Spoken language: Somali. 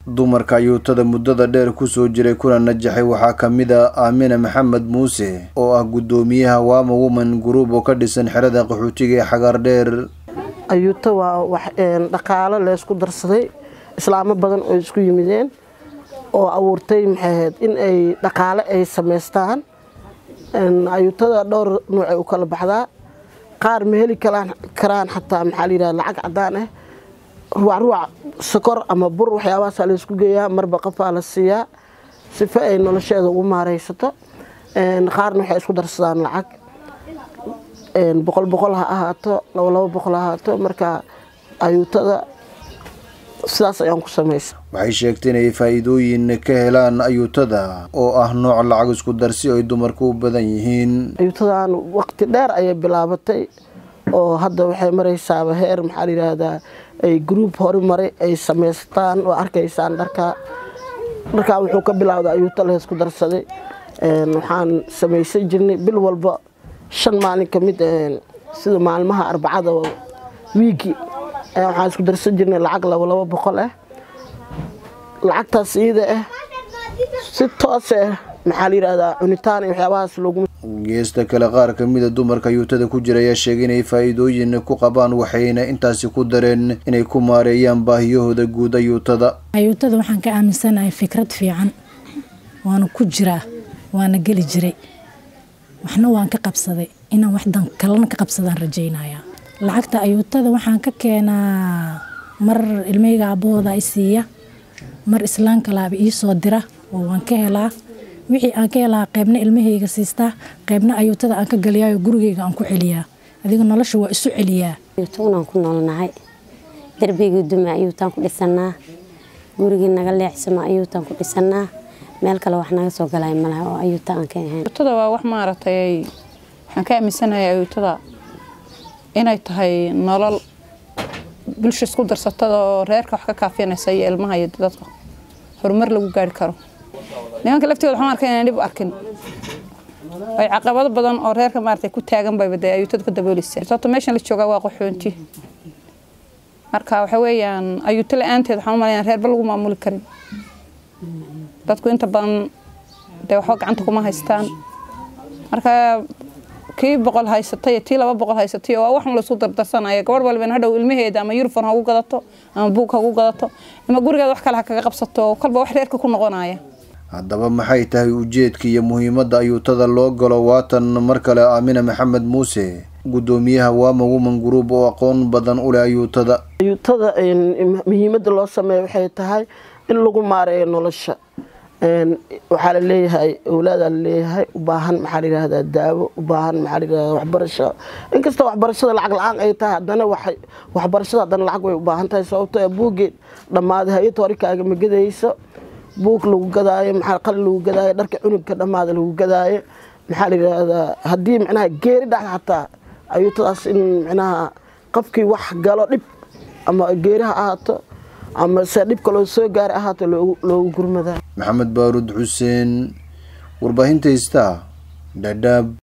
dumarka ayuutada muddada dheer ku soo jiray kuna najaxay waxaa ka mid ah Aamina Maxamed Muuse oo ah gudoomiyaha Wama Women Group oo ka dhisan xerada qaxootiga ee xagar dheer. ayuuta waa wax dhaqaale la isku darsaday islaamo badan oo isku yimideen oo abuurtay maxayd in ay dhaqaale ay sameystaan. ayuutada dhowr nooc ay u kala baxdaa qaar ma heli karaan xataa maxaa la yiraahdaa lacag cadaan ah ruuc sokor ama bur waxyaabahaas la isku geeyaa marba qofaa la siiyaa si ay nolosheeda ugu maareysato. qaarna waxay isku darsadaan lacag boqol ha ahaato laba boqol ha ahaato. marka ayuutada sidaas ayaan ku sameysay. waxay sheegtay inay faa'iidooyin ka helaan ayuutada oo ah nooc lacag isku darsi oo ay dumarku u badan yihiin. ayuutadan waqti dheer ayay bilaabatay oo hadda waxay maraysaa heer maxaa la yiraahdaa ay group horumar ay sameystaan oo arkaysaan dharka wuxuu ka bilaawday ayuuta la isku darsaday. waxaan sameysay jirnay bil walba 5 maalin kamid sida maalmaha arbacada weeki waxaan isku darsan jirnay lacag laba boqol ah. lacagtaas iyada ah si toos ah maxaa la yiraahdaa cunitaan iyo waxyaabahaas loogu geesta kale qaar ka mid ah dumarka ayuutada ku jira ayaa sheegay inay faa'iidooyin ku qabaan waxayna intaasi ku dareen inay ku maareeyaan baahiyahooda guud ayuutada. ayuutada waxaan ka aaminsanahay fikrad fiican waana ku jiraa waana geli jiray waxna waan ka qabsaday inaan wax dan kalena ka qabsadaan rajaynayaa. lacagta ayuutada waxaan ka keenaa mar ilmeyga abooda ay siiya mar islaanka laab ii soo dira oo waan ka helaa wixii aan ka helaa qaybna ilmahayga siistaa qaybna ayuutada aan ka galiyaa gurigeyga aan ku celiyaa. adiga nolosha waa isu celiyaa. ayuutaan ku noolnahay darbiga duma ayuutaan ku dhisanaa guriga naga leexsama ayuutaan ku dhisanaa meel kale wax naga soo galay malaha oo ayuutaan ka ahayn. ayuutada waa wax maaragtay waxaan ka aaminsanahay ayuutada inay tahay nolol bulsho isku darsatada oo reerka wax ka kaafinaysa iyo ilmaha iyo dadka horumar lagu gaari karo. nimanka laftooda waxaan arkay inaan dib u arkin ay caqabado badan oo reerka maartay ku taagan bay baday ayuutada ka daboolisay. sababtoo meeshan la joogaa waa qaxoonti marka waxa weeyaan ayuuta la'aanteed waxaan u maleynayaa reerba lagu maamuli karin. dadku inta badan waxba gacanta kuma haystaan marka kii boqol haysatay tii 200 haysatay oo wax la isku dardarsanaya gabadh walba in hadhow ilmaheeda ama uniform ha ugu gadato ama buug ha ugu gadato ama gurigeeda wax kale ha kaga qabsato kalba wax reerka ku noqonaya. haddaba maxay tahay ujeedka iyo muhiimadda ayuutada loo galo waatan mar kale Aamina Maxamed Muuse gudoomiyaha Wama Women Group oo aqoon badan u leh ayuutada. ayuutada muhiimadda loo sameeyo waxay tahay in lagu maareeyo nolosha. waxaa la leeyahay awlaad la leeyahay u baahan maxaa la yiraahdaa daawo u baahan maxaa la yiraahdaa waxbarasho. inkasta waxbarashada lacag la'aan ay tahay haddana waxbarashada haddana lacag way u baahan tahay sababtoo buugeed dhamaaday hay'ad horikaaga ma gadayso buug lagu gadaayo maxaa qalin lagu gadaayo dharka cunugka dhamaada lagu gadaayo maxaa la yiraahdaa haddii macnaha geeri dhac xataa ayuutadaas in macnaha qofkii wax galo dhib ama geeriha ahaato ama se dhibka loo soo gaar ahaato loogu gurmadaa. Mohamedbaaruudhussein warbaahinta Dadaab.